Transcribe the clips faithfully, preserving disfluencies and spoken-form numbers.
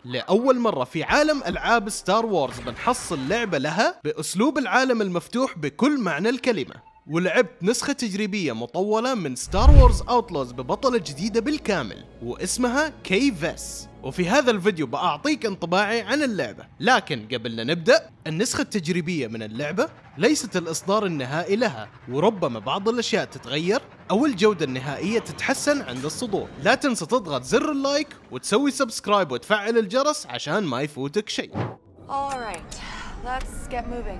لأول مرة في عالم ألعاب ستار وورز بنحصل لعبة لها بأسلوب العالم المفتوح بكل معنى الكلمة، ولعبت نسخة تجريبية مطولة من ستار وورز أوتلوز ببطلة جديدة بالكامل واسمها كي فيس. وفي هذا الفيديو بأعطيك انطباعي عن اللعبة، لكن قبل لا نبدأ، النسخة التجريبية من اللعبة ليست الإصدار النهائي لها، وربما بعض الأشياء تتغير أو الجودة النهائية تتحسن عند الصدور. لا تنسى تضغط زر اللايك وتسوي سبسكرايب وتفعل الجرس عشان ما يفوتك شيء. Alright, let's get moving.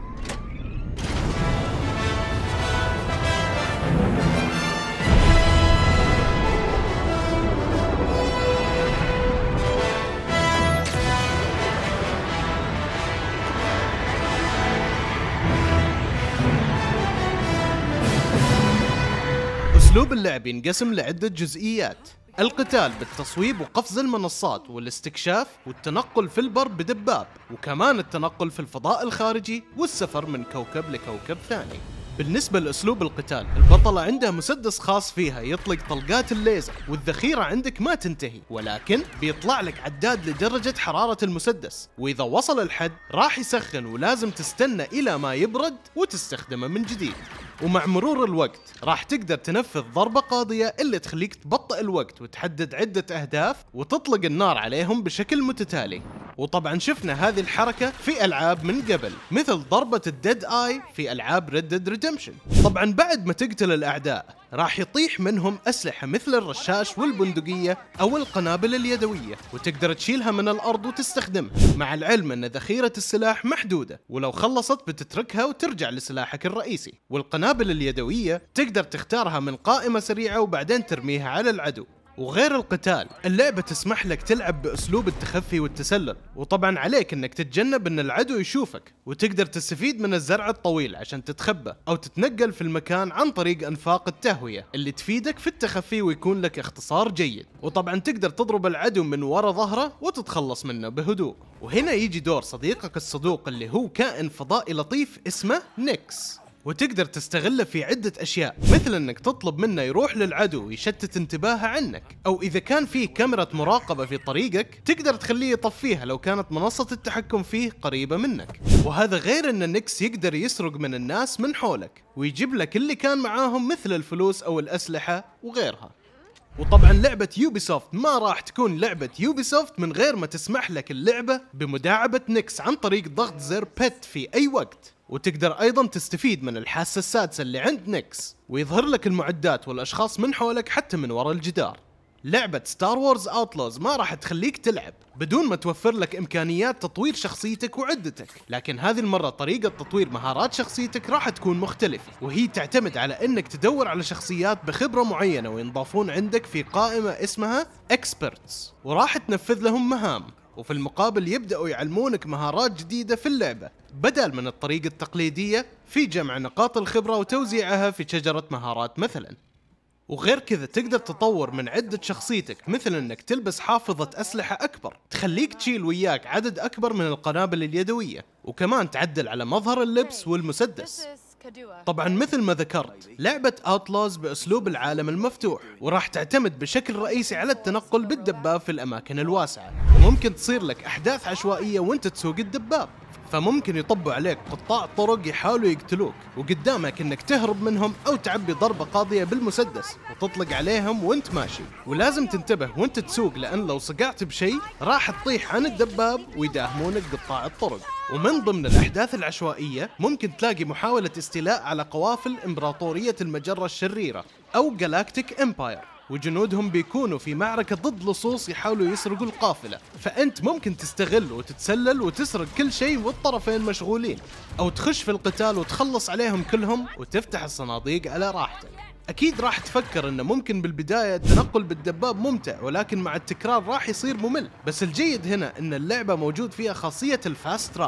أسلوب اللعب ينقسم لعدة جزئيات: القتال بالتصويب وقفز المنصات والاستكشاف والتنقل في البر بدباب، وكمان التنقل في الفضاء الخارجي والسفر من كوكب لكوكب ثاني. بالنسبة لأسلوب القتال، البطلة عندها مسدس خاص فيها يطلق طلقات الليزر، والذخيرة عندك ما تنتهي، ولكن بيطلع لك عداد لدرجة حرارة المسدس، وإذا وصل الحد راح يسخن ولازم تستنى إلى ما يبرد وتستخدمه من جديد. ومع مرور الوقت راح تقدر تنفذ ضربة قاضية اللي تخليك تبطئ الوقت وتحدد عدة أهداف وتطلق النار عليهم بشكل متتالي. وطبعا شفنا هذه الحركة في ألعاب من قبل، مثل ضربة الديد آي في ألعاب Red Dead Redemption. طبعا بعد ما تقتل الأعداء راح يطيح منهم أسلحة مثل الرشاش والبندقية أو القنابل اليدوية، وتقدر تشيلها من الأرض وتستخدمها، مع العلم أن ذخيرة السلاح محدودة، ولو خلصت بتتركها وترجع لسلاحك الرئيسي. والقنابل اليدوية تقدر تختارها من قائمة سريعة وبعدين ترميها على العدو. وغير القتال، اللعبة تسمح لك تلعب بأسلوب التخفي والتسلل، وطبعا عليك انك تتجنب ان العدو يشوفك، وتقدر تستفيد من الزرع الطويل عشان تتخبى او تتنقل في المكان عن طريق انفاق التهوية اللي تفيدك في التخفي ويكون لك اختصار جيد. وطبعا تقدر تضرب العدو من وراء ظهره وتتخلص منه بهدوء. وهنا يجي دور صديقك الصدوق اللي هو كائن فضائي لطيف اسمه نيكس، وتقدر تستغله في عدة أشياء، مثل أنك تطلب منه يروح للعدو ويشتت انتباهه عنك، أو إذا كان فيه كاميرا مراقبة في طريقك تقدر تخليه يطفيها لو كانت منصة التحكم فيه قريبة منك. وهذا غير أن نيكس يقدر يسرق من الناس من حولك ويجيب لك اللي كان معاهم مثل الفلوس أو الأسلحة وغيرها. وطبعا لعبة يوبيسوفت ما راح تكون لعبة يوبيسوفت من غير ما تسمح لك اللعبة بمداعبة نيكس عن طريق ضغط زر بيت في أي وقت. وتقدر أيضا تستفيد من الحاسة السادسة اللي عند نيكس ويظهر لك المعدات والأشخاص من حولك حتى من وراء الجدار. لعبة ستار وورز أوتلوز ما راح تخليك تلعب بدون ما توفر لك إمكانيات تطوير شخصيتك وعدتك، لكن هذه المرة طريقة تطوير مهارات شخصيتك راح تكون مختلفة، وهي تعتمد على أنك تدور على شخصيات بخبرة معينة وينضافون عندك في قائمة اسمها Experts، وراح تنفذ لهم مهام، وفي المقابل يبدأوا يعلمونك مهارات جديدة في اللعبة بدل من الطريقة التقليدية في جمع نقاط الخبرة وتوزيعها في شجرة مهارات مثلا. وغير كذا تقدر تطور من عدة شخصيتك، مثل انك تلبس حافظة اسلحة اكبر تخليك تشيل وياك عدد اكبر من القنابل اليدوية، وكمان تعدل على مظهر اللبس والمسدس. طبعا مثل ما ذكرت، لعبة أوتلوز بأسلوب العالم المفتوح، وراح تعتمد بشكل رئيسي على التنقل بالدباب في الأماكن الواسعة، وممكن تصير لك أحداث عشوائية وانت تسوق الدباب، فممكن يطبوا عليك قطاع طرق يحاولوا يقتلوك، وقدامك انك تهرب منهم او تعبي ضربة قاضية بالمسدس وتطلق عليهم وانت ماشي. ولازم تنتبه وانت تسوق، لان لو صقعت بشيء راح تطيح عن الدباب ويداهمونك قطاع الطرق. ومن ضمن الاحداث العشوائية ممكن تلاقي محاولة استيلاء على قوافل امبراطورية المجرة الشريرة او جالاكتيك امباير، وجنودهم بيكونوا في معركة ضد لصوص يحاولوا يسرقوا القافلة، فأنت ممكن تستغل وتتسلل وتسرق كل شيء والطرفين مشغولين، أو تخش في القتال وتخلص عليهم كلهم وتفتح الصناديق على راحتك. أكيد راح تفكر أنه ممكن بالبداية التنقل بالدباب ممتع، ولكن مع التكرار راح يصير ممل، بس الجيد هنا أن اللعبة موجود فيها خاصية الفاست ترافل،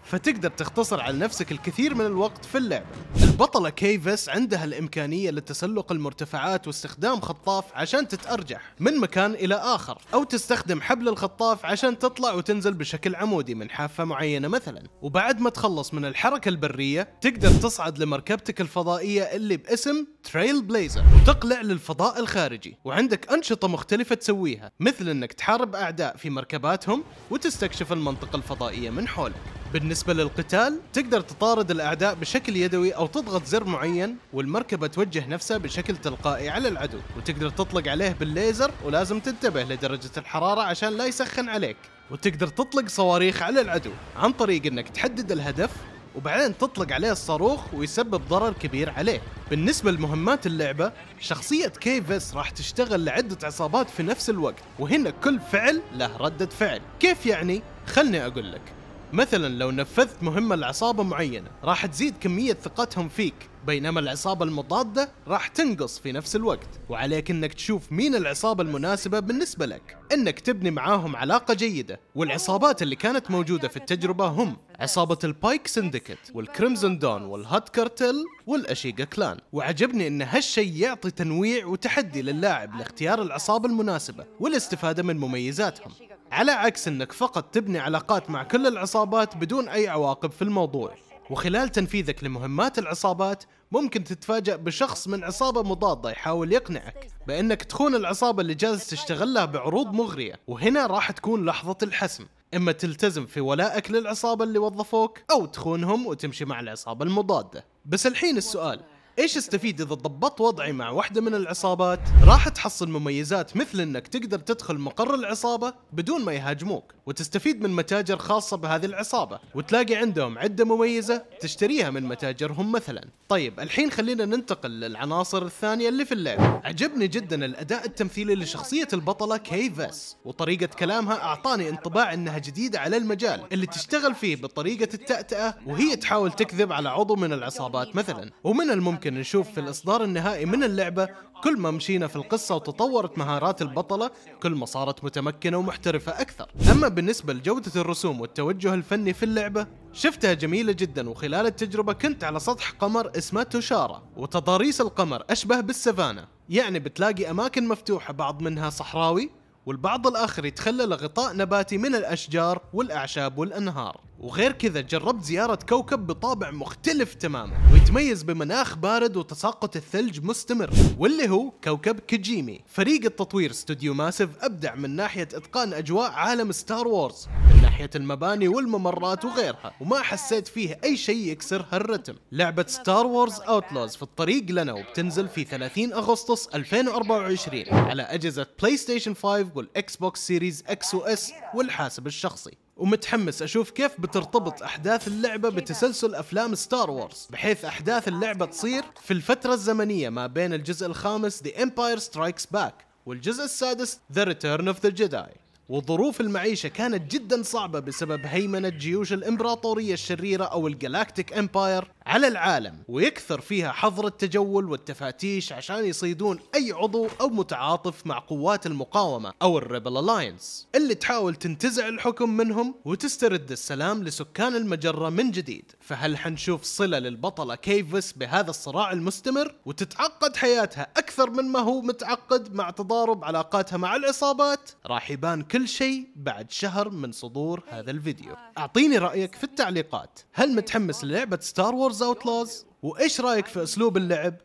فتقدر تختصر على نفسك الكثير من الوقت في اللعبة. البطلة كيفس عندها الإمكانية لتسلق المرتفعات واستخدام خطاف عشان تتأرجح من مكان إلى آخر، أو تستخدم حبل الخطاف عشان تطلع وتنزل بشكل عمودي من حافة معينة مثلا. وبعد ما تخلص من الحركة البرية تقدر تصعد لمركبتك الفضائية اللي باسم تريل بليزر وتقلع للفضاء الخارجي، وعندك أنشطة مختلفة تسويها مثل أنك تحارب أعداء في مركباتهم وتستكشف المنطقة الفضائية من حولك. بالنسبة للقتال تقدر تطارد الأعداء بشكل يدوي أو تضغط زر معين والمركبة توجه نفسها بشكل تلقائي على العدو، وتقدر تطلق عليه بالليزر، ولازم تنتبه لدرجة الحرارة عشان لا يسخن عليك. وتقدر تطلق صواريخ على العدو عن طريق أنك تحدد الهدف وبعدين تطلق عليه الصاروخ ويسبب ضرر كبير عليه. بالنسبة لمهمات اللعبة، شخصية كيفس راح تشتغل لعدة عصابات في نفس الوقت، وهنا كل فعل له ردة فعل. كيف يعني؟ خلني أقول لك. مثلا لو نفذت مهمة لعصابة معينة راح تزيد كمية ثقتهم فيك، بينما العصابة المضادة راح تنقص في نفس الوقت، وعليك انك تشوف مين العصابة المناسبة بالنسبة لك، انك تبني معاهم علاقة جيدة. والعصابات اللي كانت موجودة في التجربة هم عصابة البايك سندكت والكريمزون دون والهات كارتل والأشيغا كلان. وعجبني ان هالشي يعطي تنويع وتحدي للاعب لاختيار العصابة المناسبة والاستفادة من مميزاتهم، على عكس انك فقط تبني علاقات مع كل العصابات بدون اي عواقب في الموضوع. وخلال تنفيذك لمهمات العصابات ممكن تتفاجأ بشخص من عصابة مضادة يحاول يقنعك بأنك تخون العصابة اللي جالس تشتغل لها بعروض مغرية، وهنا راح تكون لحظة الحسم، إما تلتزم في ولائك للعصابة اللي وظفوك أو تخونهم وتمشي مع العصابة المضادة. بس الحين السؤال، ايش استفيد اذا ضبطت وضعي مع واحدة من العصابات؟ راح تحصل مميزات مثل انك تقدر تدخل مقر العصابة بدون ما يهاجموك، وتستفيد من متاجر خاصة بهذه العصابة، وتلاقي عندهم عدة مميزة تشتريها من متاجرهم مثلا. طيب الحين خلينا ننتقل للعناصر الثانية اللي في اللعبة. عجبني جدا الاداء التمثيلي لشخصية البطلة كيفس، وطريقة كلامها اعطاني انطباع انها جديدة على المجال اللي تشتغل فيه بطريقة التأتأة وهي تحاول تكذب على عضو من العصابات مثلا. ومن الممكن ممكن نشوف في الإصدار النهائي من اللعبة كل ما مشينا في القصة وتطورت مهارات البطلة كل ما صارت متمكنة ومحترفة أكثر. أما بالنسبة لجودة الرسوم والتوجه الفني في اللعبة شفتها جميلة جدا، وخلال التجربة كنت على سطح قمر اسمه توشارا، وتضاريس القمر أشبه بالسافانا، يعني بتلاقي أماكن مفتوحة بعض منها صحراوي والبعض الآخر يتخلل غطاء نباتي من الأشجار والأعشاب والأنهار. وغير كذا جربت زيارة كوكب بطابع مختلف تماما ويتميز بمناخ بارد وتساقط الثلج مستمر، واللي هو كوكب كيجيمي. فريق التطوير استوديو ماسيف أبدع من ناحية إتقان أجواء عالم ستار وورز من ناحية المباني والممرات وغيرها، وما حسيت فيه أي شيء يكسر هالرتم. لعبة ستار وورز أوتلوز في الطريق لنا وبتنزل في ثلاثين أغسطس ألفين وأربعة وعشرين على أجهزة بلاي ستيشن خمسة والإكس بوكس سيريز إكس وإس والحاسب الشخصي. ومتحمس أشوف كيف بترتبط أحداث اللعبة بتسلسل أفلام ستار وورز، بحيث أحداث اللعبة تصير في الفترة الزمنية ما بين الجزء الخامس The Empire Strikes Back والجزء السادس The Return of the Jedi. وظروف المعيشة كانت جدا صعبة بسبب هيمنة جيوش الإمبراطورية الشريرة أو الجلاكتيك إمباير على العالم، ويكثر فيها حظر التجول والتفاتيش عشان يصيدون أي عضو أو متعاطف مع قوات المقاومة أو الريبل ألاينس اللي تحاول تنتزع الحكم منهم وتسترد السلام لسكان المجرة من جديد. فهل حنشوف صلة للبطلة كيفس بهذا الصراع المستمر وتتعقد حياتها أكثر من ما هو متعقد مع تضارب علاقاتها مع العصابات؟ راح يبان كل شيء بعد شهر من صدور هذا الفيديو. أعطيني رأيك في التعليقات، هل متحمس للعبة ستار وورز أوتلاز؟ وإيش رأيك في أسلوب اللعب؟